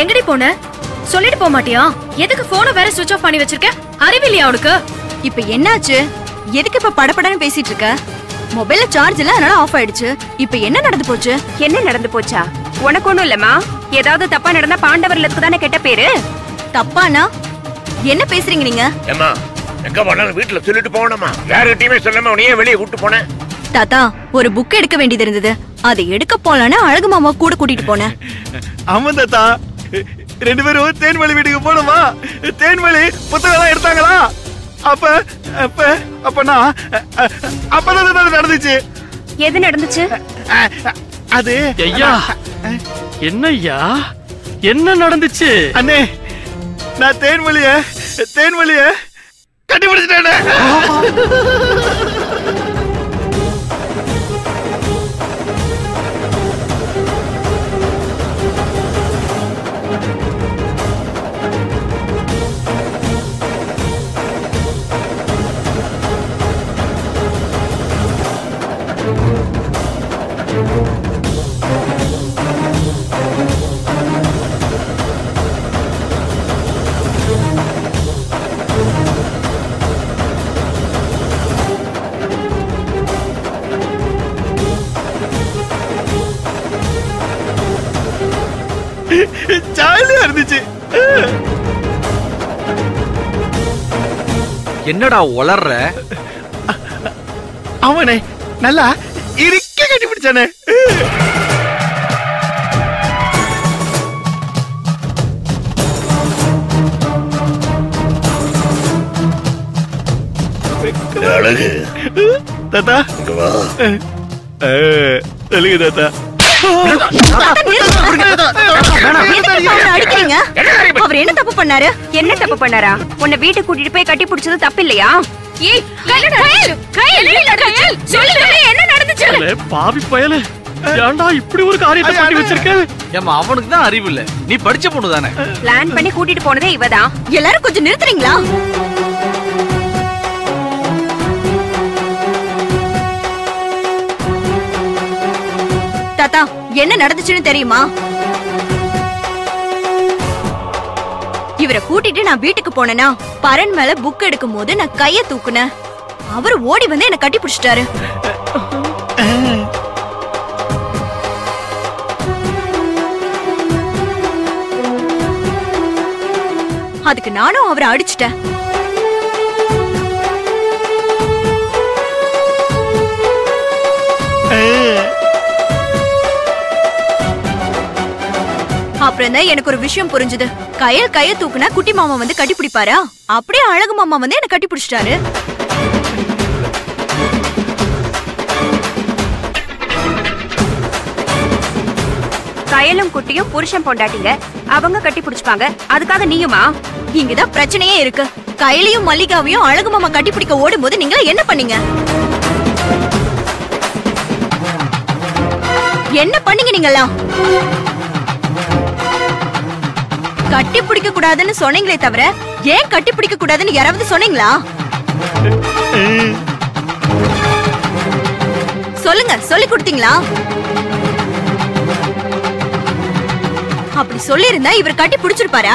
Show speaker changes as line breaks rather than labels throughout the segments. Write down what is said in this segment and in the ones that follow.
எங்கடி போன? சொல்லிட்டு போக மாட்டியா? எதுக்கு போனை வேற சுவிட்ச் ஆஃப் பண்ணி வச்சிருக்க? அறிவில்லையா உனக்கு?
இப்ப என்னாச்சு? எதுக்கு இப்ப படபடன்னு பேசிட்டு இருக்க? மொபைல்ல சார்ஜ் இல்ல, அதனால ஆஃப் ஆயிடுச்சு. இப்ப என்ன நடந்து போச்சு?
என்ன நடந்து போச்சா? உனக்கு ஒண்ணும் இல்லம்மா. ஏதாவது தப்பா நடந்தா பாண்டவர்களுக்கு தானே கெட்ட பேரு.
தப்பானா என்ன பேசுறீங்க நீங்க?
ஏமா எங்க போனாலும் வீட்டுல சொல்லிட்டு போகணுமா? யாருகிட்டயுமே சொல்லாம உன்னையே வெளியே கூட்டு போனேன்.
தாத்தா, ஒரு புக் எடுக்க வேண்டியது இருந்தது. அதை எடுக்க போலான்னு அழகு மாமா கூட கூட்டிட்டு போனேன்.
ஆமா தாத்தா, 2 பேரும் தேன்மொழி வீட்டுக்கு போனோமா? தேன்மொழி புத்தகம் எடுத்தாங்களா? அப்ப அப்ப அப்பனா அப்பதான் நடந்துச்சு.
எது நடந்துச்சு?
அது
ஐயா, என்ன ஐயா, என்ன நடந்துச்சு?
அண்ணே, நான் தேன்மொழிய கண்டுபிடிச்சிட்டேன். ஜாலியா இருந்துச்சு.
என்னடா உளர்ற?
அவனே நல்லா இருக்க கண்டுபிடிச்சானே.
அழகு
தாத்தா,
இங்க வா.
சொல்லுங்க தாத்தா.
அடிக்கிறீங்க? அவர் என்ன தப்பு பண்ணாரு?
என்ன தப்பு பண்ணாரா? உன்னை வீட்டுக்கு கூட்டிட்டு போய் கட்டி பிடிச்சது தப்பு இல்லையா?
என்ன நடந்துச்சு?
பாவி பயலே, ஏன்டா இப்படி ஒரு காரியத்தை பண்ணி வச்சிருக்க?
ஏமா அவனுக்கு தான் அறிவு இல்ல, நீ படிச்ச பொண்ணு தானே.
பிளான் பண்ணி கூட்டிட்டு போனதே இவதான்.
எல்லாரும் கொஞ்சம் நிறுத்துறீங்களா? தாத்தா, என்ன நடந்துச்சுன்னு தெரியுமா? இவரை கூட்டிட்டு நான் வீட்டுக்கு போனேனா, பரன் மேல புக் எடுக்கும் போது நான் கைய தூக்குனேன். அவர் ஓடி வந்து என்ன கட்டி பிடிச்சிட்டாரு. அதுக்கு நானும் அவரை அடிச்சிட்டேன். அப்புறம் தான் எனக்கு ஒரு விஷயம் புரிஞ்சுது. கைய தூக்குனா குட்டி மாமா வந்து கட்டி பிடிப்பாரா? அப்படியே அழகு மாமா வந்து என்ன கட்டி பிடிச்சிட்டாரு.
கயலும் குட்டியும் புருஷன் பொண்டாட்டிங்க, அவங்க கட்டி பிடிச்சுப்பாங்க. அதுக்காக நீயுமா?
இங்கதான் பிரச்சனையே இருக்கு. கையிலையும் மல்லிகாவையும் அழகு மாமா கட்டி பிடிக்க ஓடும் போது நீங்க என்ன பண்ணீங்க? என்ன பண்ணீங்க நீங்களா? கட்டி பிடிக்க கூடாதுன்னு சொன்னீங்களே தவிர ஏன் கட்டி பிடிக்க கூடாதுன்னு யாராவது சொன்னீங்களா? சொல்லுங்க, சொல்லி கொடுத்தீங்களா? அப்படி சொல்லி இருந்தா இவர் கட்டி பிடிச்சிருப்பாரா?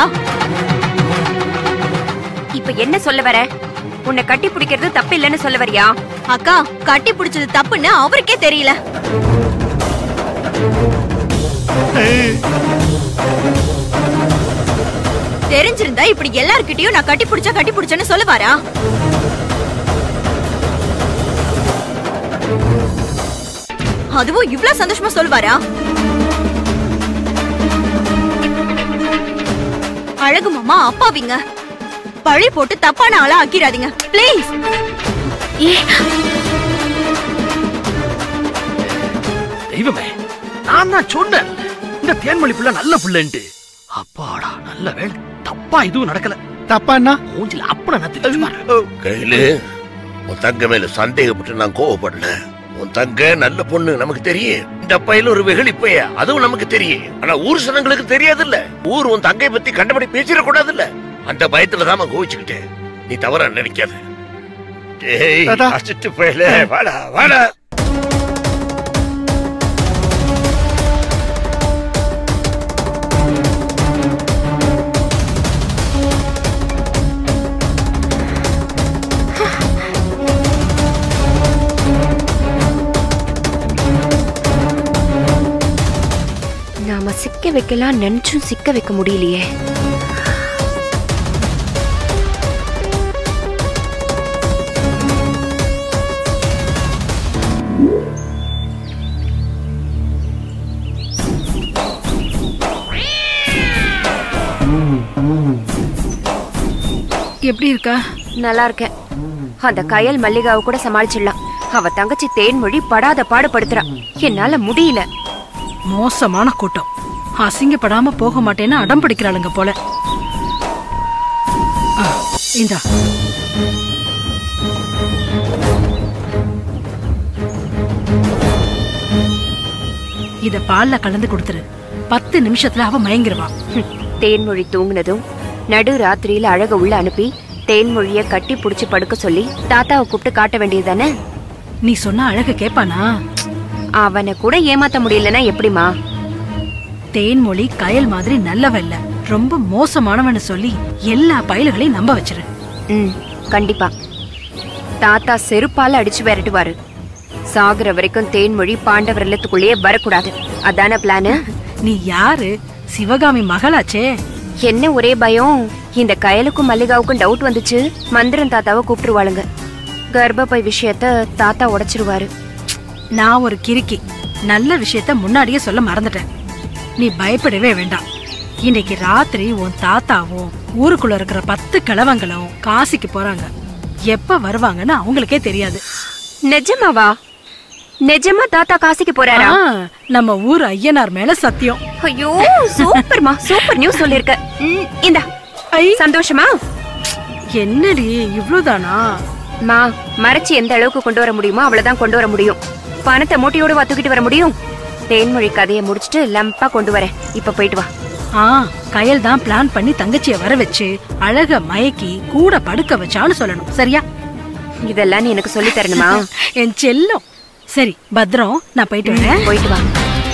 இப்ப என்ன சொல்ல வர? உன்னை கட்டி பிடிக்கிறது தப்பு இல்லன்னு சொல்ல வரியா?
அக்கா, கட்டி பிடிச்சது தப்புன்னு அவருக்கே தெரியல. தெரிஞ்சிருந்தா இப்படி எல்லார்கிட்டயும் நான் கட்டி பிடிச்சேன்னு சொல்லுவாரா? அதுவும் இவ்வளவு சந்தோஷமா சொல்லுவாரா? அழகு மாமா அப்பாவிங்க. பழி போட்டு தப்பான ஆளா ஆக்கிராதீங்க பிளீஸ்.
தெய்வமே, நான் தான் சொன்னேன் இந்த தேன்மொழி புள்ள நல்ல புள்ளன்ட்டு. அப்பாடா, நல்ல வேலை, தப்பா இதுவும் நடக்கல.
தப்பாண்ணா
மூஞ்சில அப்பட நத்தி.
கையில உன் தங்க மேல சந்தேகப்பட்டு நான் கோவப்படல. உன் தங்க நல்ல பொண்ணு நமக்கு தெரியும். இந்த பையில ஒரு வெகுளிப்பைய, அதுவும் நமக்கு தெரியும். ஆனா ஊர் சனங்களுக்கு தெரியாது இல்ல. ஊர் உன் தங்கை பத்தி கண்டபடி பேசிடக்கூடாது இல்ல. அந்த பயத்துலதான் கோவிச்சுக்கிட்டேன். நீ தவறா நினைக்காத. வாடா வாடா.
சிக்க வைக்கலாம் நினைச்சும் சிக்க வைக்க முடியலையே.
எப்படி இருக்கா?
நல்லா இருக்கேன். அந்த கயல் மல்லிகாவை கூட சமாளிச்சிடலாம். அவ தங்கச்சி தேன்மொழி படாத பாடுபடுத்துறா. என்னால முடியல.
மோசமான கூட்டம். அசிங்கப்படாம போக மாட்டேன்னு அடம் பிடிக்கிறாளுங்க போல. இந்தா இத பால்ல கலந்து கொடுத்துரு. 10 நிமிஷத்துல அவ மயங்கிருவா.
தேன்மொழி தூங்குனதும் நடு ராத்திரியில அழக உள்ள அனுப்பி தேன்மொழிய கட்டி புடிச்சு படுக்க சொல்லி தாத்தாவை கூப்பிட்டு காட்ட வேண்டியதுதானே?
நீ சொன்னா அழக கேப்பானா?
அவனை கூட ஏமாத்த முடியலன்னா எப்படிமா?
தேன்மொழி கயல் மாதிரி நல்லவல்ல, ரொம்ப மோசமானவன்னு சொல்லி எல்லா பயல்களையும் நம்ப வச்சிரு.
கண்டிப்பா. தாத்தா செருப்பால அடிச்சு விரட்டுவாரு. சாகுற வரைக்கும் தேன்மொழி பாண்டவர் இல்லத்துக்குள்ளேயே வரக்கூடாது. அதான பிளானு?
நீ யாரு? சிவகாமி மகளாச்சே.
என்ன ஒரே பயம், இந்த கயலுக்கும் மல்லிகாவுக்கும் டவுட் வந்துச்சு, மந்திரன் தாத்தாவை கூப்பிட்டுருவாளுங்க. கர்ப்பப்பை விஷயத்த தாத்தா உடைச்சிருவாரு.
நான் ஒரு கிறுக்கி, நல்ல விஷயத்த முன்னாடியே சொல்ல மறந்துட்டேன். நீ பயப்படவே வேண்டாம். இன்னைக்கு ராத்திரி உன் தாத்தாவும் ஊருக்குள்ள இருக்கிற 10 கிழவங்களும் காசிக்கு போறாங்க. எப்ப வருவாங்கன்னு அவங்களுக்கே தெரியாது.
நிஜமாவா? நிஜமா தாத்தா காசிக்கு போறாரா?
நம்ம ஊர் ஐயனார் மேல சத்தியம்.
ஐயோ சூப்பர்மா, சூப்பர் நியூஸ் சொல்லிருக்க. இந்தா சந்தோஷமா?
என்னடி இவ்ளோதானா?
மா, மறைச்சு எந்த அளவுக்கு கொண்டு வர முடியுமோ அவ்வளவுதான் கொண்டு வர முடியும். பணத்தை மூட்டையோட தூக்கிட்டு வர முடியும். தேன்மொழி கதையை முடிச்சிட்டு லம்பா கொண்டு வரேன். இப்ப போயிட்டு வா.
கயல் தான் பிளான் பண்ணி தங்கச்சிய வர வச்சு அழக மயக்கி கூட படுக்க வச்சான்னு சொல்லணும். சரியா?
இதெல்லாம் நீ எனக்கு சொல்லி தரணுமா?
என் செல்லம். சரி பத்ரம், நான் போயிட்டு வரேன்.
போயிட்டு வா.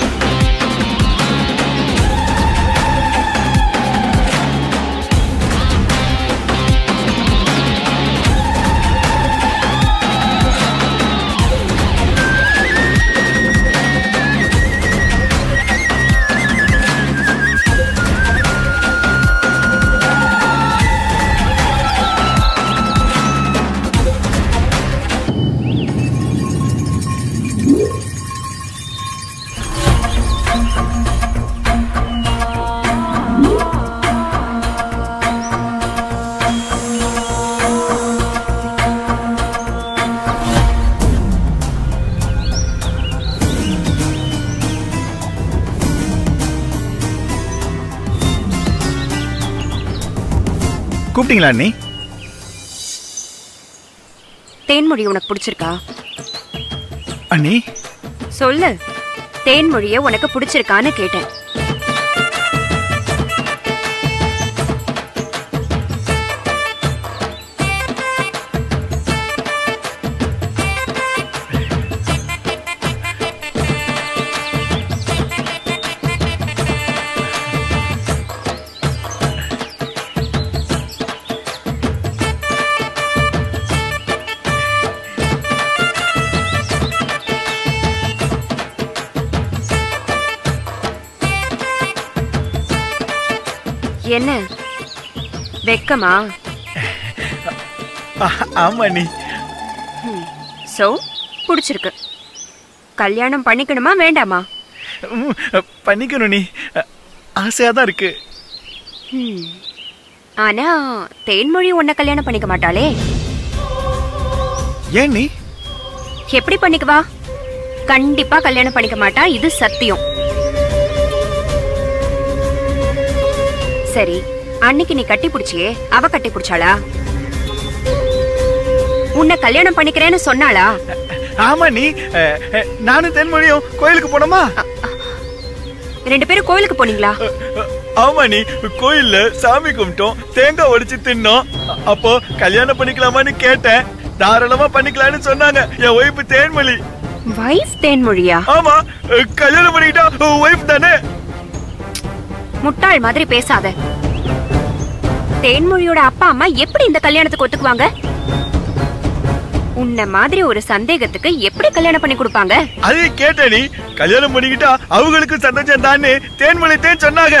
கூப்பிட்டீங்களா அண்ணி?
தேன்மொழி உனக்கு பிடிச்சிருக்கா?
அண்ணி
சொல்லு, தேன்மொழிய உனக்கு பிடிச்சிருக்கான்னு கேட்டேன். என்ன வெக்கமா?
ஆமா நீ.
சோ பிடிச்சிருக்கு. கல்யாணம் பண்ணிக்கணுமா வேண்டாமா?
பண்ணிக்கணும் நீ. ஆசையா தான் இருக்கு.
ஆனா தேன்மொழி உன்னை கல்யாணம் பண்ணிக்க மாட்டாளே.
ஏன் நீ?
எப்படி பண்ணிக்குவா? கண்டிப்பா கல்யாணம் பண்ணிக்க மாட்டா, இது சத்தியம். சரி, அன்னைக்கு நீ கட்டி பிடிச்சியே, அவ கட்டி பிடிச்சாளா? உன்னை கல்யாணம் பண்ணிக்கிறேன்னு சொன்னாளா?
ஆமா நீ. நானும் தென்மொழியும் கோயிலுக்கு போனோமா?
2 பேரும் கோயிலுக்கு போனீங்களா?
ஆமா நீ. கோயில்ல சாமி கும்பிட்டோம், தேங்காய் உடைச்சு தின்னோம். அப்போ கல்யாணம் பண்ணிக்கலாமான்னு கேட்டேன். தாராளமா பண்ணிக்கலாம்னு சொன்னாங்க என் ஒய்ஃப் தேன்மொழி.
வைஃப் தேன்மொழியா?
ஆமா, கல்யாணம் பண்ணிக்கிட்டா ஒய்ஃப் தானே.
முட்டாள் மாதிரி பேசாத. தேன்மொழியோட அப்பா அம்மா எப்படி இந்த கல்யாணத்துக்கு ஒத்துக்குவாங்க? உன்ன மாதிரி ஒரு சந்தேகத்துக்கு எப்படி கல்யாணம் பண்ணி கொடுப்பாங்க?
அதே கேட்ட நீ கல்யாணம் பண்ணிக்கிட்டா அவங்களுக்கு சந்தோஷம் தானே தேன்மொழி தேன் சொன்னாங்க.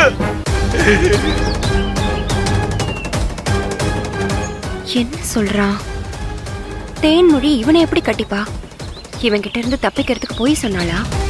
என்ன சொல்றான்? தேன்மொழி இவனை எப்படி கட்டிப்பா? இவன் கிட்ட இருந்து தப்பிக்கிறதுக்கு போய் சொன்னாளா?